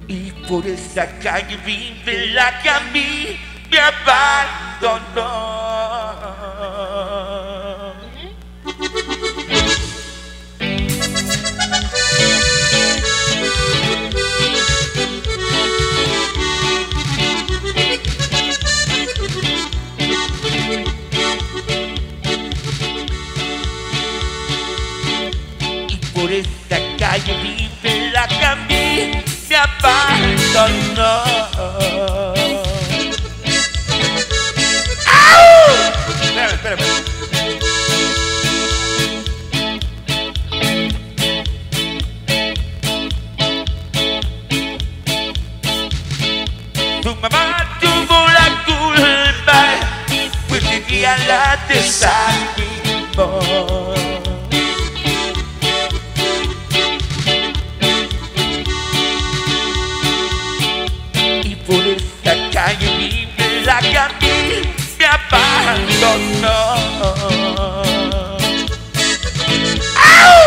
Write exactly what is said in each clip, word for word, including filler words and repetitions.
Y por esa calle vive la que a mí me abandonó. Y por esa calle vive la que a mí me abandonó. ¡Au! Espérame, espérame. Tu mamá tuvo la culpa, pues mi día la desanimó. Por esta calle vive la que a mí me abandonó. ¡Au!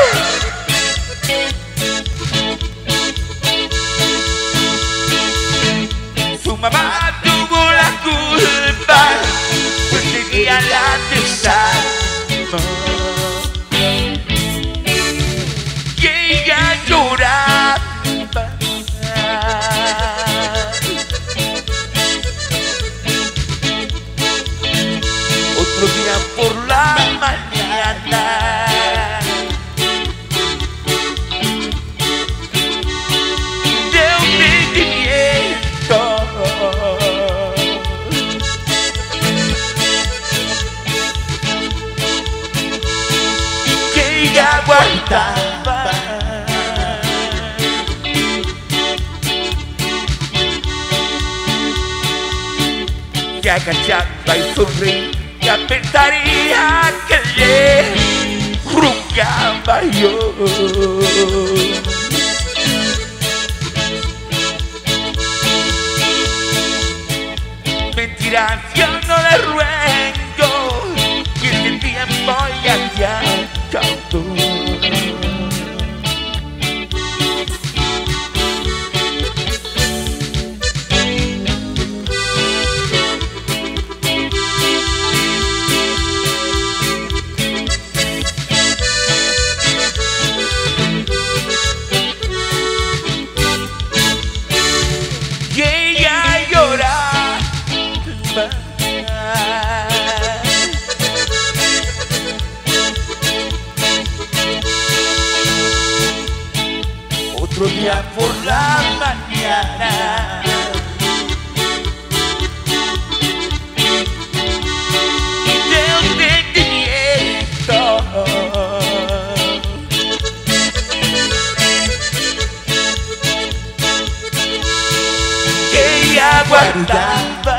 Su mamá tuvo la culpa, pues seguía la desanimó. Y ella lloraba. Otro día por la mañana, de un sentimiento que ella guardaba, se agachaba y sonreía. Ya pensaría que le rugaba yo. Mentiras yo no le ruego, y ese tiempo ya se acabó. Otro día por la mañana, de un sentimiento que ella guardaba.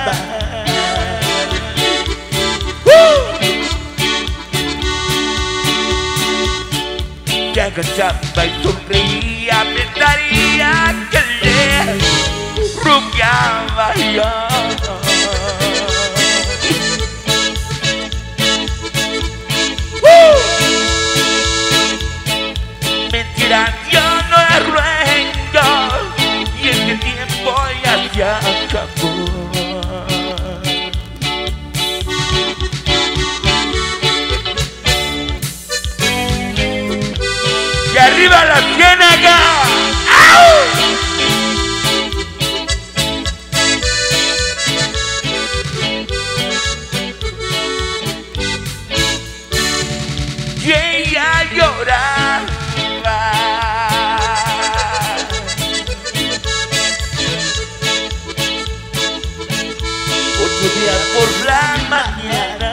Se agachaba y sonreía, pensaría que le rugaba yo. ¡Uh! Mentiras yo no le ruego, y este tiempo ya se acabó. Y arriba la ciénaga. ¡Au! Y ella lloraba. Otro día por la mañana,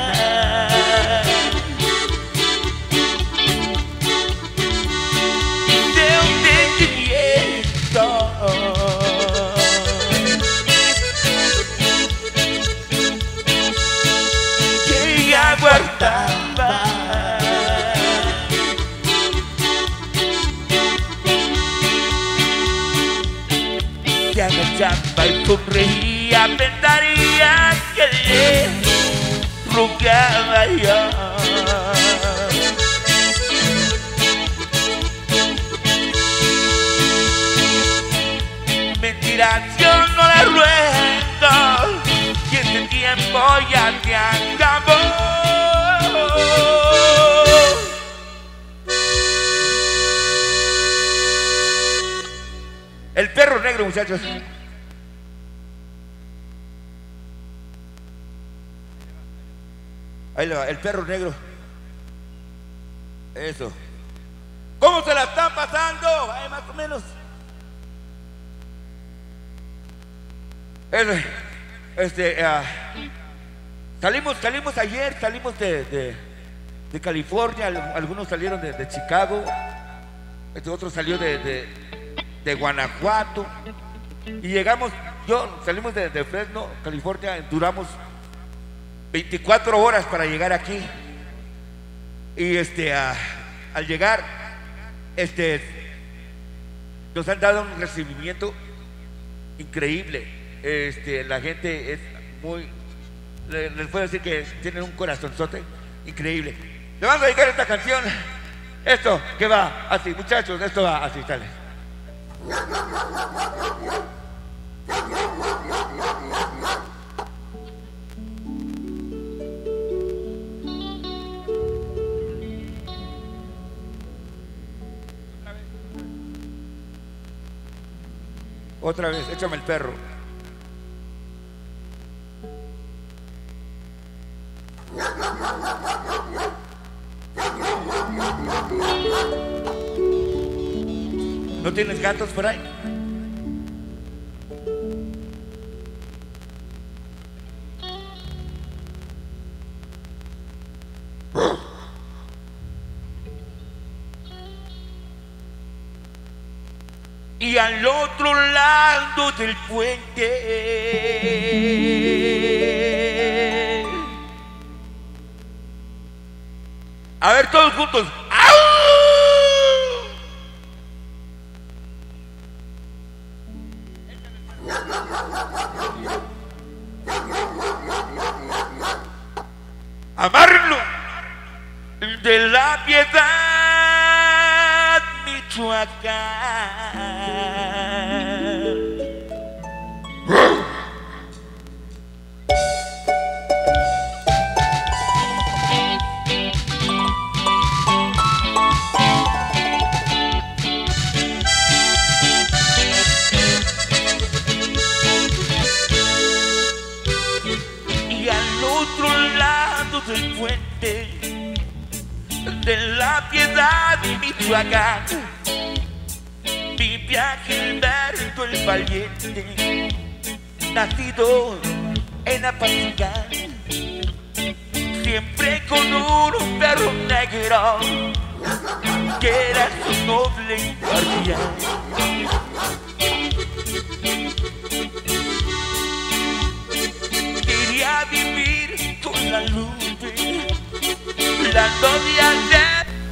que ella guardaba. Se agachaba y sonreía, pensaría que le rugaba yo. inspiración no la ruego, y este tiempo ya te acabó. El perro negro, muchachos. Ahí le va, el perro negro. Eso. ¿Cómo se la están pasando? Ay, más o menos. Eso. Este, uh, salimos, salimos ayer, salimos de, de, de California, algunos salieron de, de Chicago, este otro salió de, de, de Guanajuato, y llegamos, yo salimos de, de Fresno, California, duramos veinticuatro horas para llegar aquí, y este, uh, al llegar, este, nos han dado un recibimiento increíble. Este, la gente es muy, les puedo decir que tienen un corazonzote increíble. Le vamos a dedicar esta canción, esto que va así, muchachos, esto va así, sale. Otra vez, échame el perro. ¿No tienes gatos por ahí? Y al otro lado del puente a ver, todos juntos. ¡Au! Amarlo de la Piedad, Michoacán. Del puente de la Piedad, Michoacán, vive Gilberto el valiente, nacido en Apatzingán, siempre con un perro negro que era su noble guardián. Quería vivir con la luz, la novia de...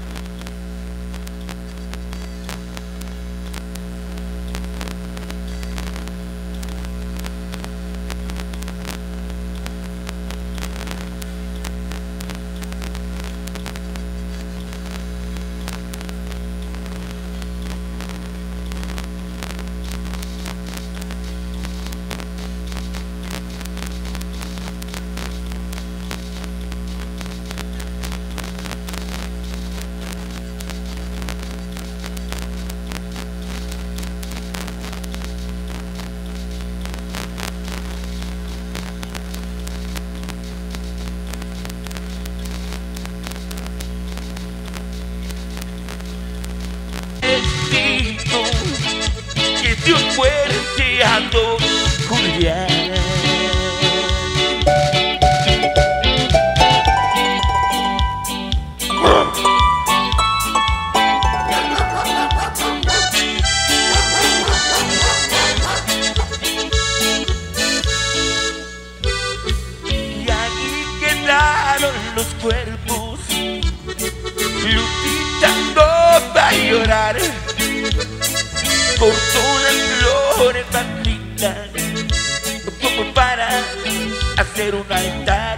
Que de un fuerte ando Julián. Y ahí quedaron los cuerpos, Lupita no va a llorar. Cortó las flores marchitas como para hacer un altar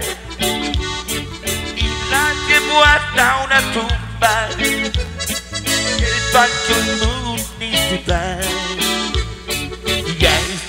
y la llevó hasta una tumba, el panteón municipal. Y ahí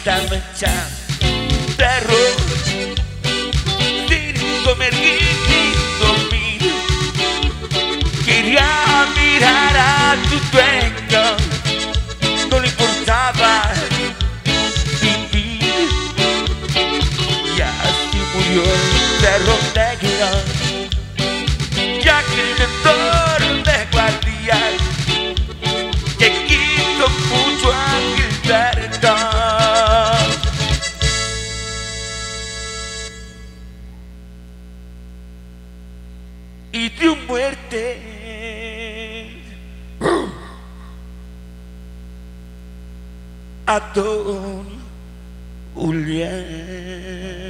protector de guardias que quiso mucho a Gilberto. Y dio muerte a don Julián.